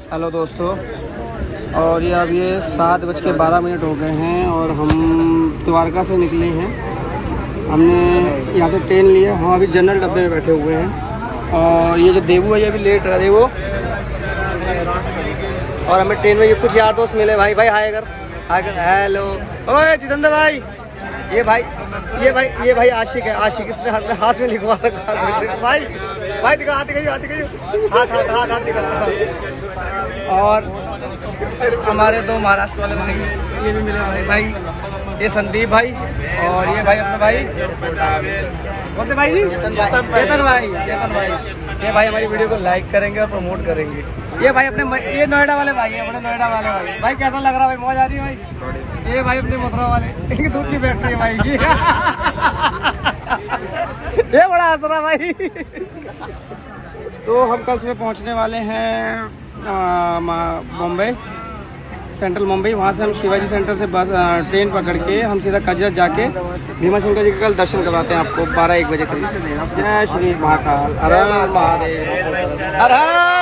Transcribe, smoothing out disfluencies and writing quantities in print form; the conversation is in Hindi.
हेलो दोस्तों, और ये अब ये 7:12 हो गए हैं और हम द्वारका से निकले हैं। हमने यहाँ से ट्रेन लिया। हम अभी जनरल डब्बे में बैठे हुए हैं और ये जो देवू है ये भी लेट रहे वो। और हमें ट्रेन में ये कुछ यार दोस्त मिले। भाई हाय कर हेलो। ओए जितेंद्र भाई, ये भाई आशिक है। आशिक इसने हाथ में लिखवा रखा है। भाई दिखा, हाथ दिखा। और हमारे दो महाराष्ट्र वाले भाई ये भी मिले। भाई ये संदीप भाई और ये भाई अपना भाई कौन से भाई जी? चेतन भाई। ये भाई हमारी वीडियो को लाइक करेंगे और प्रमोट करेंगे। ये भाई अपने ये नोएडा वाले भाई है, अपने नोएडा वाले भाई। भाई कैसा लग रहा है भाई? मौज आ रही है भाई? ये भाई अपने मथुरा वाले, इनकी दूध की फैक्ट्री है भाई की। ये बड़ा हंस रहा भाई। तो हम कल सुबह पहुंचने वाले हैं मुंबई, सेंट्रल मुंबई। वहाँ से हम शिवाजी सेंटर से बस ट्रेन पकड़ के हम सीधा कजरा जाके भीमा शंकर जी का कल दर्शन करवाते हैं आपको 12-1 बजे करीब। जय श्री महाकाल, हर हर महादेव, हर हर